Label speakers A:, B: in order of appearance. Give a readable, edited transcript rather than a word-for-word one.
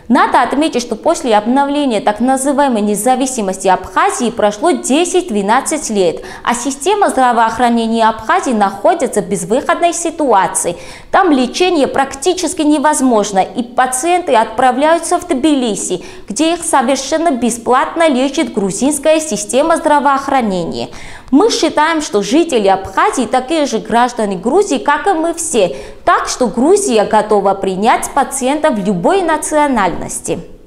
A: Надо отметить, что после обновления так называемой независимости Абхазии прошло 10-12 лет, а система здравоохранения Абхазии находится в безвыходной ситуации. Там лечение практически невозможно, и пациенты отправляются в Тбилиси, где их совершенно бесплатно лечит грузинская система здравоохранения. Мы считаем, что жители Абхазии такие же граждане Грузии, как и мы все. Так что Грузия готова принять пациентов любой национальности.